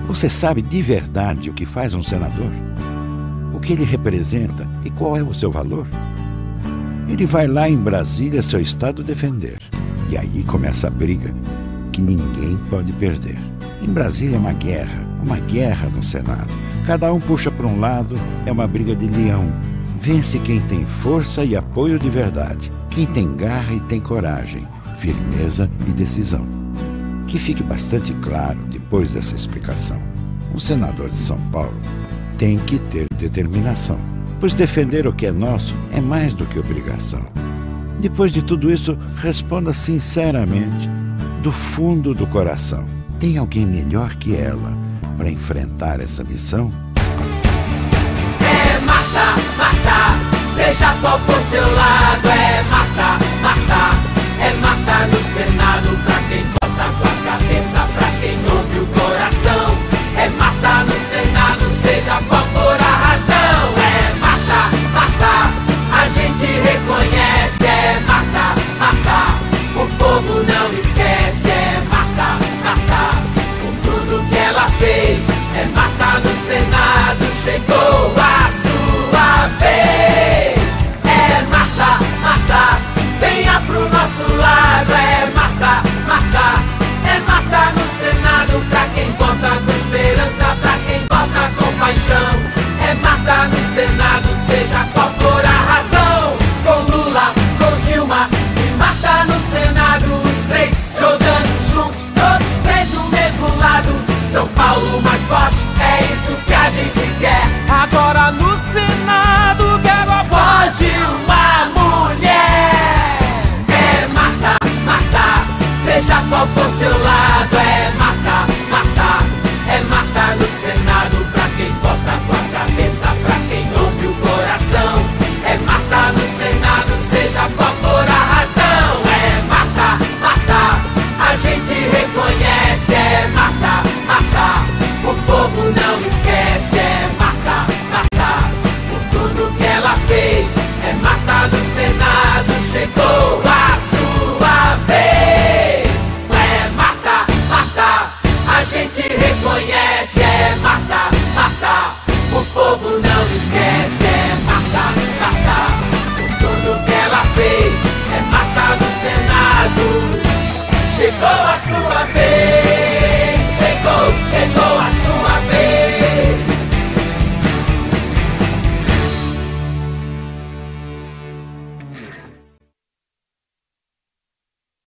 Você sabe de verdade o que faz um senador? O que ele representa e qual é o seu valor? Ele vai lá em Brasília, seu estado, defender. E aí começa a briga que ninguém pode perder. Em Brasília é uma guerra no Senado. Cada um puxa para um lado, é uma briga de leão. Vence quem tem força e apoio de verdade, quem tem garra e tem coragem, firmeza e decisão. Que fique bastante claro, depois dessa explicação, um senador de São Paulo tem que ter determinação, pois defender o que é nosso é mais do que obrigação. Depois de tudo isso, responda sinceramente, do fundo do coração. Tem alguém melhor que ela para enfrentar essa missão? É matar, matar, seja qual for seu lado. É matar, matar, é matar no Senado.